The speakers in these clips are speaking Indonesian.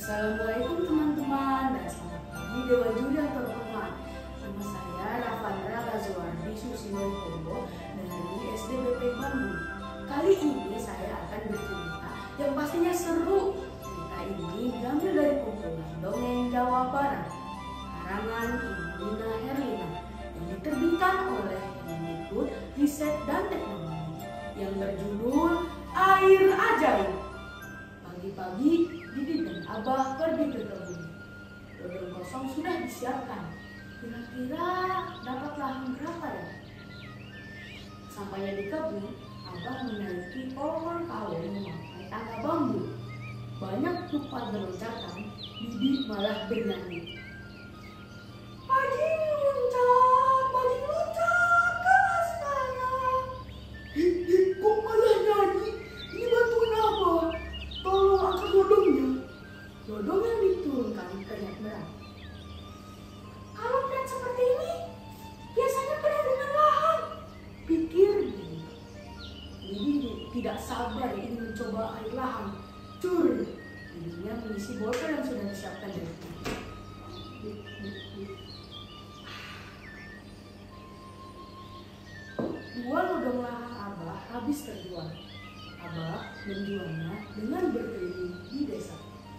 Assalamualaikum teman-teman dan selamat pagi Dewa Juri yang terhormat. Nama saya Rafandra Razuardi Susilo Kombo dari SDBP Bandung. Kali ini saya akan bercerita yang pastinya seru. Cerita ini diambil dari kumpulan Dongeng Jawa Barat karangan Ibu Lina Herlina yang diterbitkan oleh Kemendikbud Riset dan Teknologi yang berjudul Air Ajaib. Pagi-pagi Didi dan Abah pergi ke kebun. Dodol kosong sudah disiapkan. Kira-kira dapat lahan berapa ya? Sampainya di kebun, Abah menaiki pohon kawen memakai tangga bambu. Banyak tupat berloncatan, Didi malah bernyanyi. Pagi loncat ke astana. Kok malah nyanyi? Ini bantuan apa? Tolong angkat dodongnya. Dodong yang diturunkan terlihat berat. Kalau berat seperti ini, biasanya penuh dengan lahan, pikir Didi. Didi tidak sabar ingin mencoba air lahan. Cur, Didinya mengisi botol yang sudah disiapkan dari tadi. Dua lodong lahan Abah habis terjual. Abah menjualnya dengan berkeliling di desa.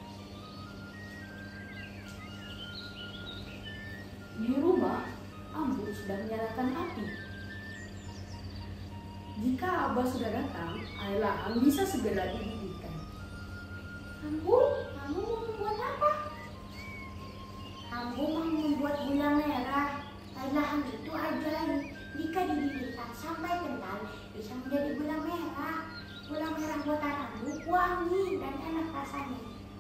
Di rumah, Ambu sudah menyalakan api. Jika Abah sudah datang, air lahan bisa segera dididihkan. Ambu, kamu mau membuat apa? Ambu mau membuat gula merah. Air lahan itu ajaib. Jika dididihkan sampai kental, bisa menjadi gula merah. Gula merah buatan Ambu wangi dan enak rasanya.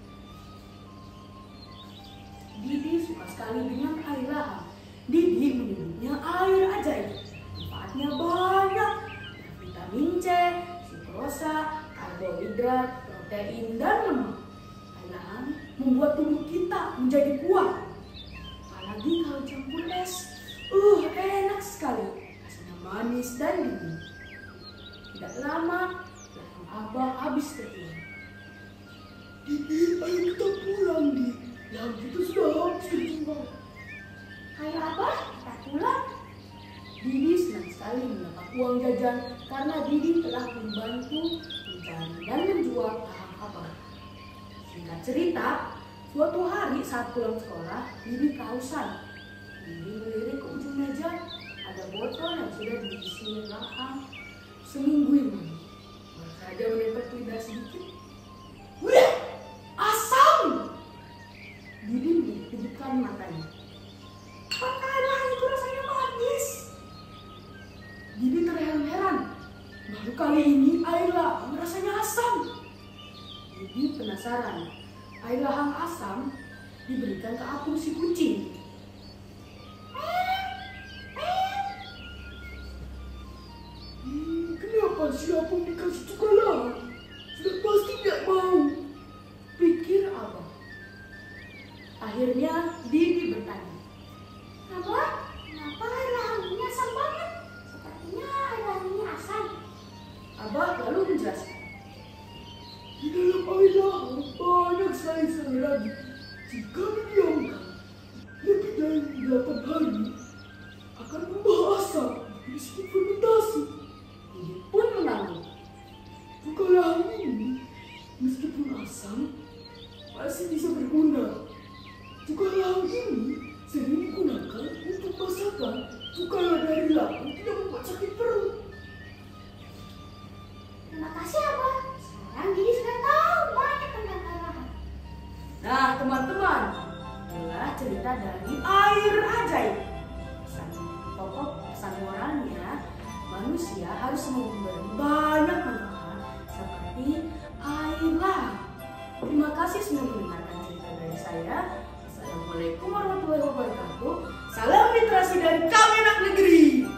Didi suka sekali dengan air lahan. Didi menyebutnya air ajaib. Manfaatnya banyak. Vitamin C, sukrosa, karbohidrat, protein, dan lemak. Air lahan membuat tubuh kita menjadi kuat. Apalagi kalau campur es. Enak sekali. Rasanya manis dan dingin. Tidak lama, lahan Abah habis terjual. Didi, ayo kita pulang, Di. Lahan kita sudah habis terjual. Ayo Abah, kita pulang. Didi senang sekali mendapat uang jajan karena Didi telah membantu mencari dan menjual lahan Abah. Singkat cerita, suatu hari saat pulang sekolah, Didi kehausan. Didi melirik ke ujung meja, ada botol yang sudah diisi lahan seminggu ini. Baru saja menempel lidah sedikit. Wih, asam! Didi menjepitkan matanya. Apakah lahan itu rasanya manis? Didi terheran-heran. Baru kali ini air lahan rasanya asam. Didi penasaran. Air lahan asam diberikan ke apung si kucing. Kenapa si apung dikasih cuka lahan? Sudah pasti tidak mau, pikir Abah. Akhirnya Didi bertanya. Abah, kenapa air lahan ini asam banget? Sepertinya air lahan ini asam. Abah lalu menjelaskan. Di dalam air lahan banyak sekali serat. Jika didiamkan lebih dari 8 hari, akan berubah asam disebut fermentasi. Didi pun mengangguk. Cuka lahan ini meskipun asam masih bisa berguna. Cuka lahan ini sering digunakan untuk masakan. Cuka dari lahan tidak membuat sakit perut. Terima kasih Abah. Sekarang Didi sudah tahu banyak tentang air lahan. Nah teman-teman, itulah cerita dari air ajaib. Pesan moralnya, manusia harus memberi banyak manfaat seperti air lahan. Terima kasih sudah mendengarkan cerita dari saya. Assalamualaikum warahmatullahi wabarakatuh. Salam literasi dari kami anak negeri.